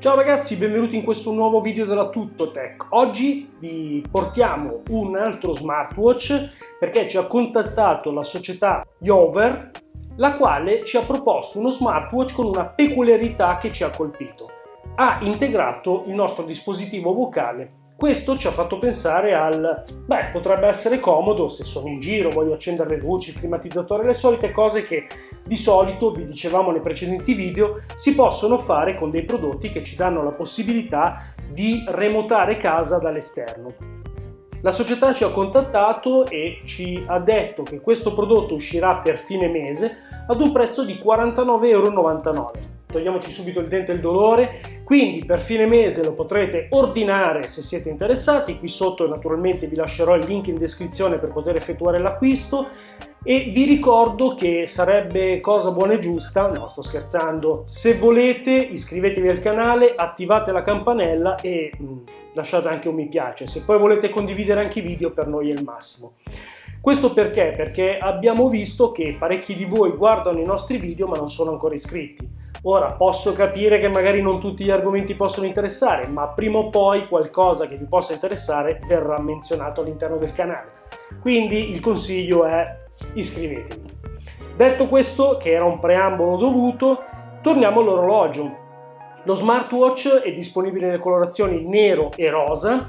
Ciao ragazzi, benvenuti in questo nuovo video della Tuttotech. Oggi vi portiamo un altro smartwatch perché ci ha contattato la società Yover, la quale ci ha proposto uno smartwatch con una peculiarità che ci ha colpito. Ha integrato il nostro dispositivo vocale. Questo ci ha fatto pensare potrebbe essere comodo se sono in giro, voglio accendere le luci, il climatizzatore, le solite cose che di solito, vi dicevamo nei precedenti video, si possono fare con dei prodotti che ci danno la possibilità di remotare casa dall'esterno. La società ci ha contattato e ci ha detto che questo prodotto uscirà per fine mese ad un prezzo di 49,99 €. Togliamoci subito il dente e il dolore, quindi per fine mese lo potrete ordinare se siete interessati. Qui sotto naturalmente vi lascerò il link in descrizione per poter effettuare l'acquisto e vi ricordo che sarebbe cosa buona e giusta, no sto scherzando, se volete iscrivetevi al canale, attivate la campanella e lasciate anche un mi piace. Se poi volete condividere anche i video, per noi è il massimo. Questo perché? Perché abbiamo visto che parecchi di voi guardano i nostri video ma non sono ancora iscritti. Ora posso capire che magari non tutti gli argomenti possono interessare, ma prima o poi qualcosa che vi possa interessare verrà menzionato all'interno del canale. Quindi il consiglio è iscrivetevi. Detto questo, che era un preambolo dovuto, torniamo all'orologio. Lo smartwatch è disponibile nelle colorazioni nero e rosa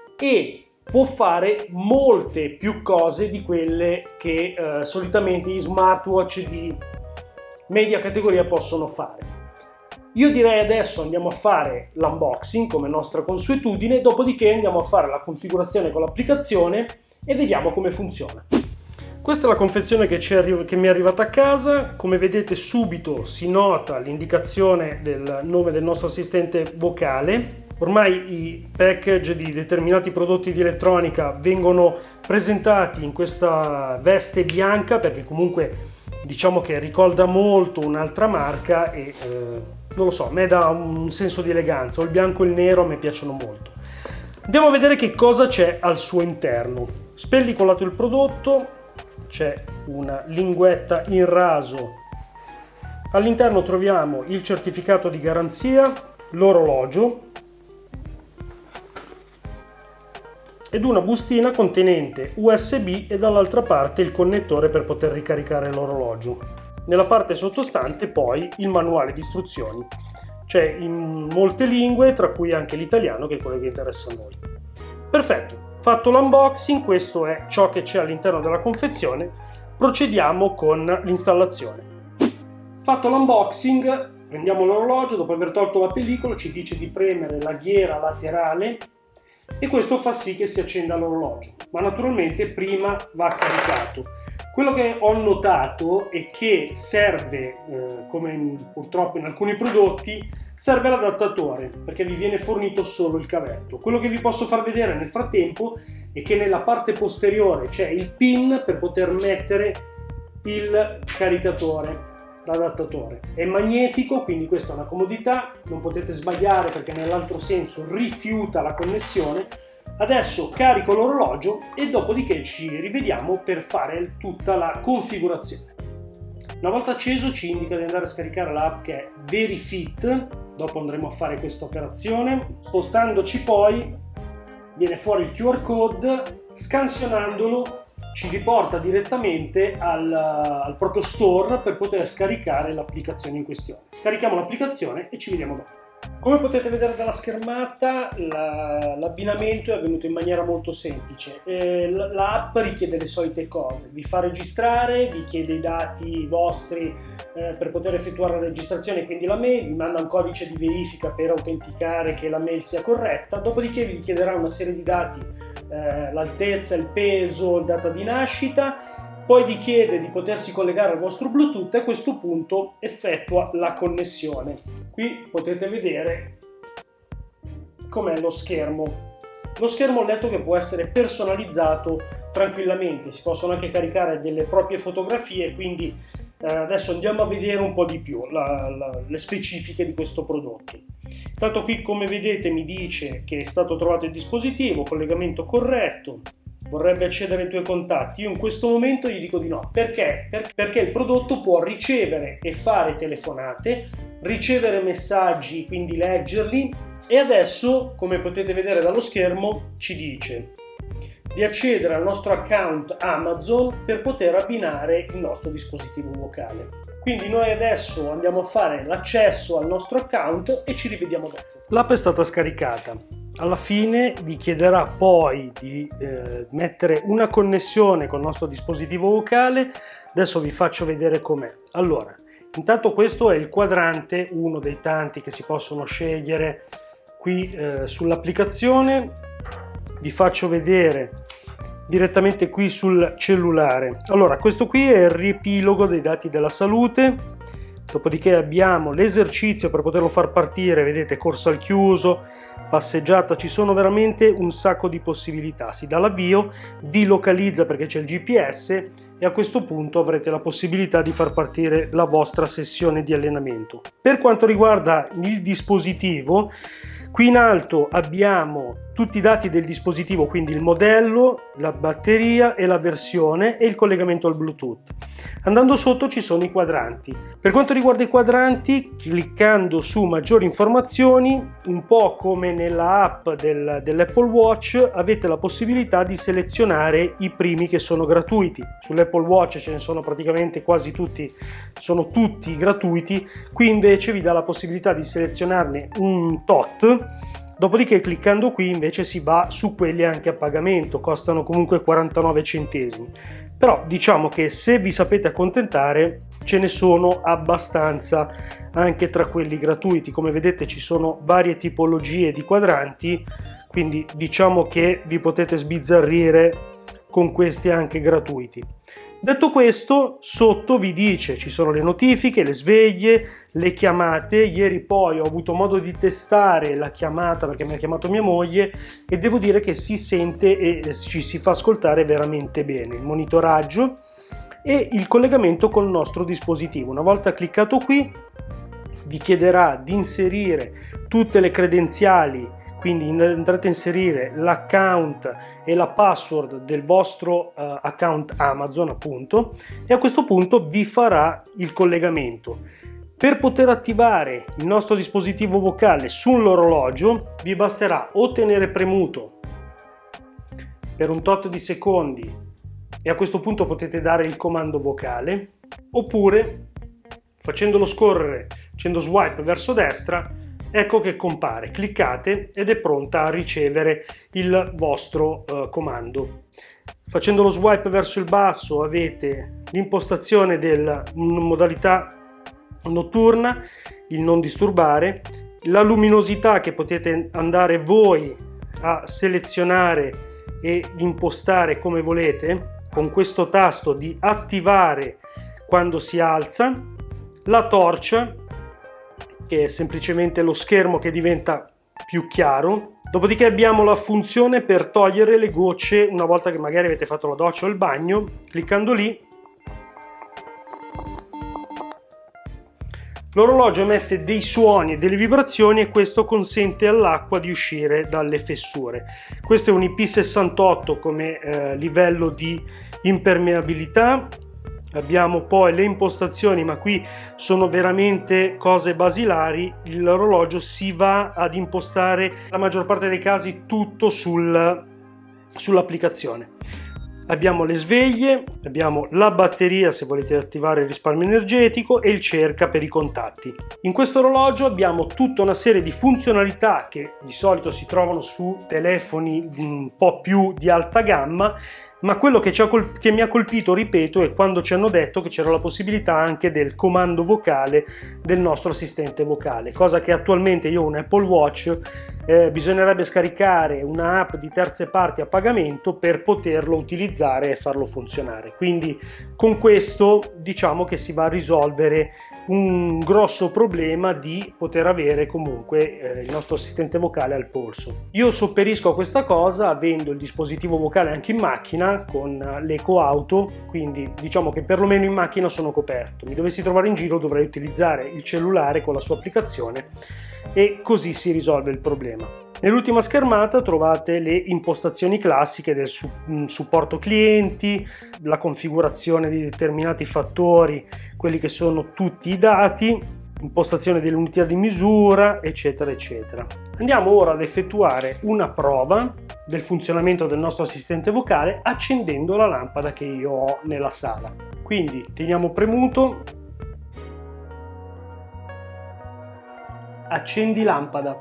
e può fare molte più cose di quelle che solitamente gli smartwatch di media categoria possono fare. Io direi adesso andiamo a fare l'unboxing come nostra consuetudine, dopodiché andiamo a fare la configurazione con l'applicazione e vediamo come funziona. Questa è la confezione che mi è arrivata a casa. Come vedete subito si nota l'indicazione del nome del nostro assistente vocale. Ormai i package di determinati prodotti di elettronica vengono presentati in questa veste bianca perché comunque diciamo che ricorda molto un'altra marca e non lo so, a me dà un senso di eleganza. O il bianco e il nero a me piacciono molto. Andiamo a vedere che cosa c'è al suo interno. Spellicolato il prodotto, c'è una linguetta in raso. All'interno troviamo il certificato di garanzia, l'orologio ed una bustina contenente USB e dall'altra parte il connettore per poter ricaricare l'orologio. Nella parte sottostante poi il manuale di istruzioni. C'è in molte lingue, tra cui anche l'italiano, che è quello che interessa a noi. Perfetto, fatto l'unboxing, questo è ciò che c'è all'interno della confezione, procediamo con l'installazione. Fatto l'unboxing, prendiamo l'orologio, dopo aver tolto la pellicola ci dice di premere la ghiera laterale e questo fa sì che si accenda l'orologio, ma naturalmente prima va caricato. Quello che ho notato è che serve, come purtroppo in alcuni prodotti, serve l'adattatore perché vi viene fornito solo il cavetto. Quello che vi posso far vedere nel frattempo è che nella parte posteriore c'è il pin per poter mettere il caricatore, l'adattatore. È magnetico, quindi questa è una comodità, non potete sbagliare perché nell'altro senso rifiuta la connessione. Adesso carico l'orologio e dopodiché ci rivediamo per fare tutta la configurazione. Una volta acceso ci indica di andare a scaricare l'app che è VeriFit, dopo andremo a fare questa operazione. Spostandoci poi viene fuori il QR code, scansionandolo ci riporta direttamente al proprio store per poter scaricare l'applicazione in questione. Scarichiamo l'applicazione e ci vediamo dopo. Come potete vedere dalla schermata, l'abbinamento è avvenuto in maniera molto semplice. L'app richiede le solite cose, vi fa registrare, vi chiede i dati vostri per poter effettuare la registrazione, quindi la mail, vi manda un codice di verifica per autenticare che la mail sia corretta, dopodiché vi chiederà una serie di dati, l'altezza, il peso, la data di nascita. Poi vi chiede di potersi collegare al vostro Bluetooth e a questo punto effettua la connessione. Qui potete vedere com'è lo schermo. Lo schermo ho letto che può essere personalizzato tranquillamente, si possono anche caricare delle proprie fotografie, quindi adesso andiamo a vedere un po' di più le specifiche di questo prodotto. Tanto qui come vedete mi dice che è stato trovato il dispositivo, collegamento corretto, vorrebbe accedere ai tuoi contatti. Io in questo momento gli dico di no. Perché? Perché il prodotto può ricevere e fare telefonate, ricevere messaggi, quindi leggerli, e adesso, come potete vedere dallo schermo, ci dice di accedere al nostro account Amazon per poter abbinare il nostro dispositivo vocale. Quindi noi adesso andiamo a fare l'accesso al nostro account e ci rivediamo dopo. L'app è stata scaricata. Alla fine vi chiederà poi di mettere una connessione col nostro dispositivo vocale. Adesso vi faccio vedere com'è. Allora, intanto questo è il quadrante, uno dei tanti che si possono scegliere qui sull'applicazione. Vi faccio vedere direttamente qui sul cellulare. Allora, questo qui è il riepilogo dei dati della salute, dopodiché abbiamo l'esercizio per poterlo far partire, vedete, corsa al chiuso, passeggiata, ci sono veramente un sacco di possibilità. Si dà l'avvio, vi localizza perché c'è il GPS e a questo punto avrete la possibilità di far partire la vostra sessione di allenamento. Per quanto riguarda il dispositivo, qui in alto abbiamo tutti i dati del dispositivo, quindi il modello, la batteria e la versione e il collegamento al Bluetooth. Andando sotto ci sono i quadranti. Per quanto riguarda i quadranti, cliccando su maggiori informazioni, un po' come nella app dell'Apple Watch, avete la possibilità di selezionare i primi che sono gratuiti. Sull'Apple Watch ce ne sono praticamente quasi tutti, sono tutti gratuiti, qui invece vi dà la possibilità di selezionarne un tot. Dopodiché cliccando qui invece si va su quelli anche a pagamento, costano comunque 49 centesimi. Però diciamo che se vi sapete accontentare ce ne sono abbastanza anche tra quelli gratuiti. Come vedete ci sono varie tipologie di quadranti, quindi diciamo che vi potete sbizzarrire con questi anche gratuiti. Detto questo, sotto vi dice ci sono le notifiche, le sveglie, le chiamate. Ieri poi ho avuto modo di testare la chiamata perché mi ha chiamato mia moglie e devo dire che si sente e ci si fa ascoltare veramente bene. Il monitoraggio e il collegamento col nostro dispositivo. Una volta cliccato qui vi chiederà di inserire tutte le credenziali, quindi andrete a inserire l'account e la password del vostro account Amazon, appunto, e a questo punto vi farà il collegamento. Per poter attivare il nostro dispositivo vocale sull'orologio vi basterà o tenere premuto per un tot di secondi e a questo punto potete dare il comando vocale, oppure facendolo scorrere, facendo swipe verso destra, ecco che compare, cliccate ed è pronta a ricevere il vostro comando. Facendo lo swipe verso il basso avete l'impostazione della modalità notturna, il non disturbare, la luminosità che potete andare voi a selezionare e impostare come volete, con questo tasto di attivare quando si alza, la torcia, che è semplicemente lo schermo che diventa più chiaro. Dopodiché abbiamo la funzione per togliere le gocce una volta che magari avete fatto la doccia o il bagno. Cliccando lì l'orologio emette dei suoni e delle vibrazioni e questo consente all'acqua di uscire dalle fessure. Questo è un IP68 come livello di impermeabilità. Abbiamo poi le impostazioni, ma qui sono veramente cose basilari. L'orologio si va ad impostare la maggior parte dei casi tutto sull'applicazione. Abbiamo le sveglie, abbiamo la batteria se volete attivare il risparmio energetico e il cerca per i contatti. In questo orologio abbiamo tutta una serie di funzionalità che di solito si trovano su telefoni un po' più di alta gamma, ma quello che mi ha colpito, ripeto, è quando ci hanno detto che c'era la possibilità anche del comando vocale del nostro assistente vocale, cosa che attualmente io ho un Apple Watch, bisognerebbe scaricare una app di terze parti a pagamento per poterlo utilizzare e farlo funzionare. Quindi con questo diciamo che si va a risolvere un grosso problema di poter avere comunque il nostro assistente vocale al polso. Io sopperisco a questa cosa avendo il dispositivo vocale anche in macchina con l'Eco Auto, quindi diciamo che perlomeno in macchina sono coperto. Mi dovessi trovare in giro dovrei utilizzare il cellulare con la sua applicazione e così si risolve il problema. Nell'ultima schermata trovate le impostazioni classiche del supporto clienti, la configurazione di determinati fattori, quelli che sono tutti i dati, impostazione dell'unità di misura, eccetera eccetera. Andiamo ora ad effettuare una prova del funzionamento del nostro assistente vocale accendendo la lampada che io ho nella sala. Quindi teniamo premuto, accendi lampada,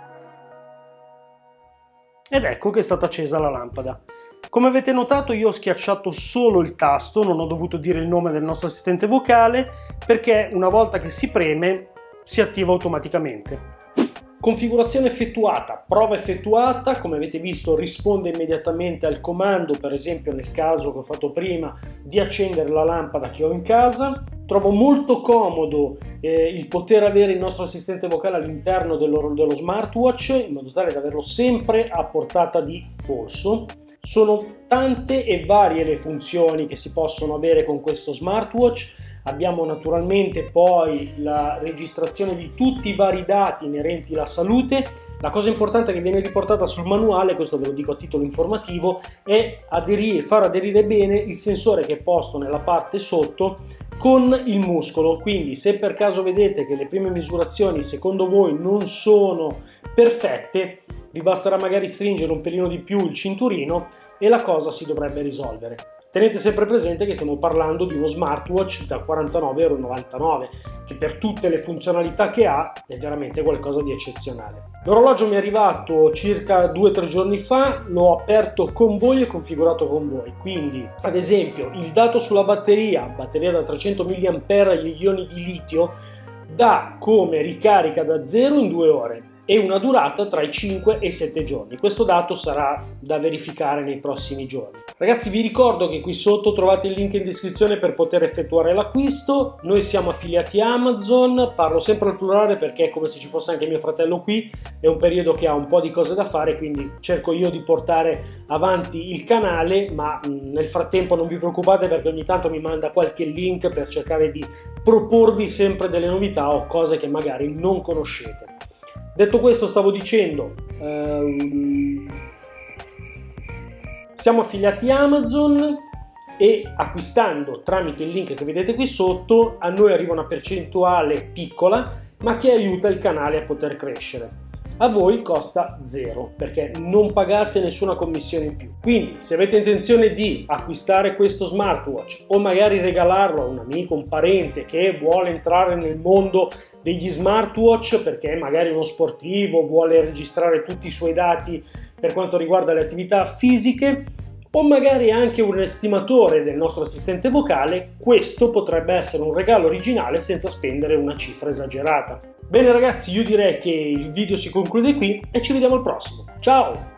ed ecco che è stata accesa la lampada. Come avete notato, io ho schiacciato solo il tasto, non ho dovuto dire il nome del nostro assistente vocale perché una volta che si preme si attiva automaticamente. Configurazione effettuata, prova effettuata, come avete visto risponde immediatamente al comando, per esempio nel caso che ho fatto prima di accendere la lampada che ho in casa. Trovo molto comodo il poter avere il nostro assistente vocale all'interno dello smartwatch in modo tale da averlo sempre a portata di polso. Sono tante e varie le funzioni che si possono avere con questo smartwatch. Abbiamo naturalmente poi la registrazione di tutti i vari dati inerenti alla salute. La cosa importante che viene riportata sul manuale, questo ve lo dico a titolo informativo, è far aderire bene il sensore che è posto nella parte sotto con il muscolo. Quindi se per caso vedete che le prime misurazioni secondo voi non sono perfette, vi basterà magari stringere un pelino di più il cinturino e la cosa si dovrebbe risolvere. Tenete sempre presente che stiamo parlando di uno smartwatch da 49,99 €, che per tutte le funzionalità che ha è veramente qualcosa di eccezionale. L'orologio mi è arrivato circa 2-3 giorni fa, l'ho aperto con voi e configurato con voi. Quindi, ad esempio, il dato sulla batteria da 300 mAh agli ioni di litio, dà come ricarica da 0 in 2 ore e una durata tra i 5 e i 7 giorni. Questo dato sarà da verificare nei prossimi giorni. Ragazzi, vi ricordo che qui sotto trovate il link in descrizione per poter effettuare l'acquisto. Noi siamo affiliati a Amazon, parlo sempre al plurale perché è come se ci fosse anche mio fratello qui, è un periodo che ha un po' di cose da fare, quindi cerco io di portare avanti il canale, ma nel frattempo non vi preoccupate perché ogni tanto mi manda qualche link per cercare di proporvi sempre delle novità o cose che magari non conoscete. Detto questo, stavo dicendo, siamo affiliati a Amazon e acquistando tramite il link che vedete qui sotto a noi arriva una percentuale piccola ma che aiuta il canale a poter crescere. A voi costa 0 perché non pagate nessuna commissione in più. Quindi se avete intenzione di acquistare questo smartwatch o magari regalarlo a un amico, un parente che vuole entrare nel mondo degli smartwatch perché magari uno sportivo vuole registrare tutti i suoi dati per quanto riguarda le attività fisiche, o magari anche un estimatore del nostro assistente vocale, questo potrebbe essere un regalo originale senza spendere una cifra esagerata. Bene ragazzi, io direi che il video si conclude qui e ci vediamo al prossimo. Ciao!